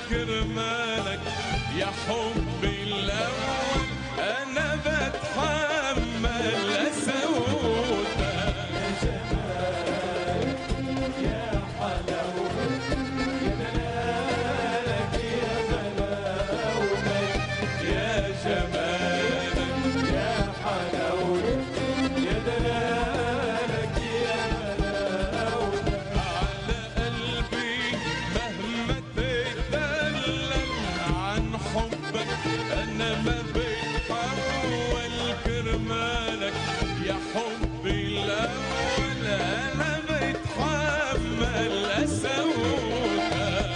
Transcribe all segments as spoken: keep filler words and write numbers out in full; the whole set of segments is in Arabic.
كرمالك يا حبي الأول أنا بتحمل أسودك. يا جمالك يا حلاوتك يا دلالك يا غلاوتك. يا جمالك يا حلاوتك يا دلالك يا غلاوتك. على قلبي مهما تدلل عن حبك أنا ما بتحول كرمالك يا حبي الأول أنا بتحمل أسودك.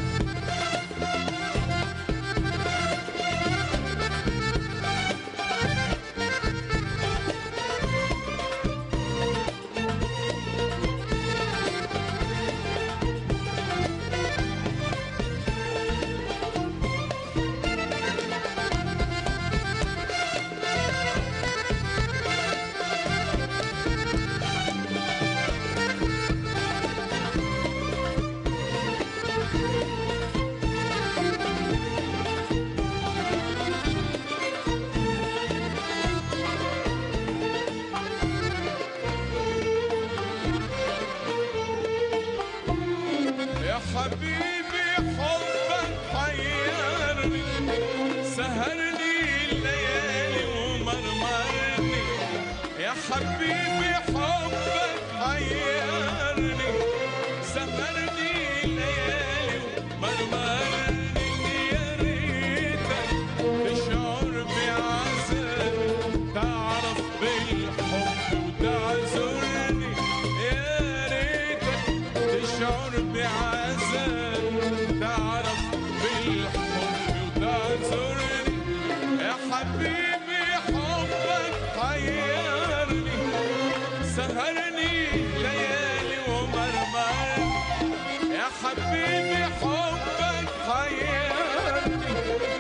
يا حبيبي حبك حيرني سهرني الليالي ومرمرني. يا حبيبي حبك حيرني سهرني الليالي ومرمرني. يا ريتك تشعر بعذاب تعرف بالحب وتعذرني. يا ريتك تشعر بعذاب تعرف بالحب وتعذرني. يا حبيبي حبك حيرني سهرني ليالي ومرمرني. يا حبيبي حبك حيرني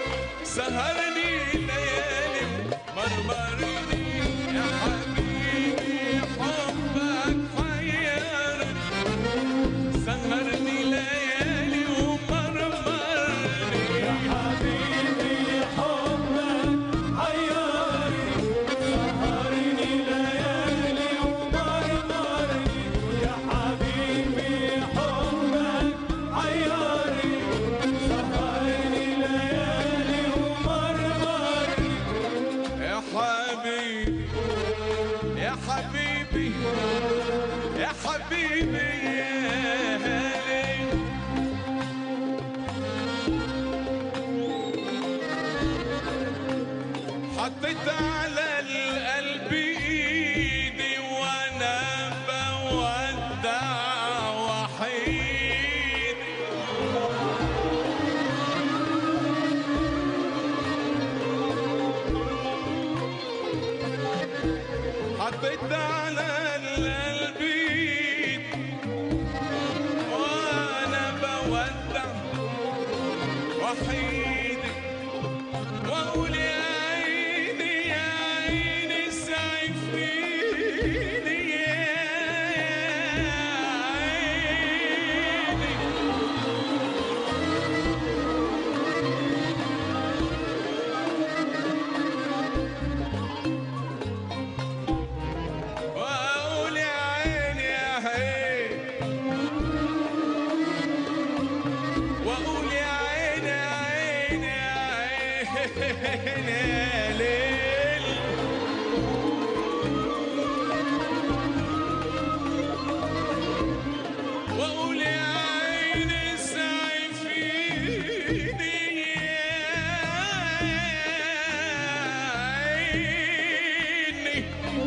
سهرني ليالي ومرمرني. يا حبيبي حبك حيرني سهرني ليالي ومرمرني. يا حبيبي حبك حيرني سهرني ليالي ومرمرني. يا حبيبي حبك حيرني سهرني ليالي ومرمرني. يا حبيبي يا حبيبي يا حبيبي يا هلي. حطيت على القلب ايدي وانا بودع وحيد. حطيت على القلب ايدي وانا بودع وحيدي. واقول يا عيني يا عيني سعفيني يا عيني. واقول يا عيني يا عيني واقول يا عيني يا عيني يا عيني يا ليل. واقول يا عيني سعفيني يا عيني.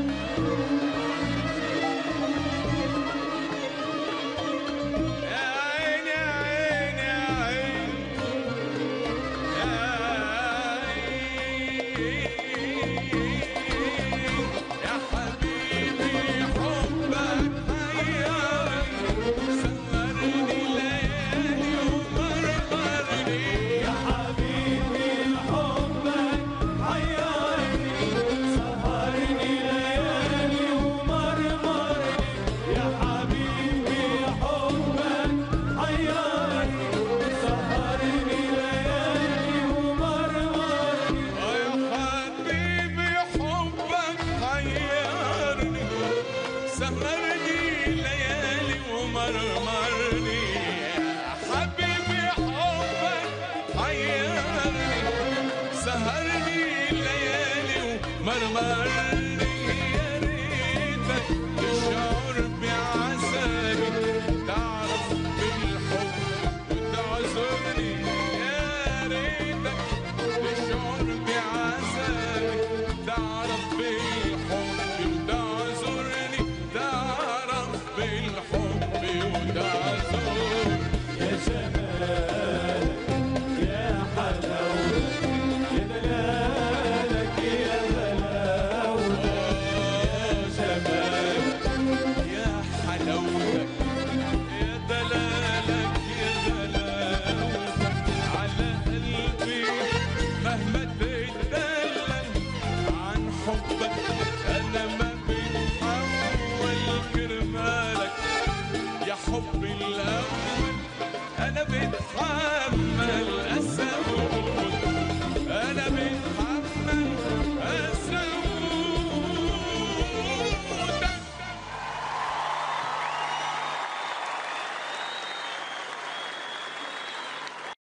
يا عيني يا عيني يا عيني يا عيني. حيرني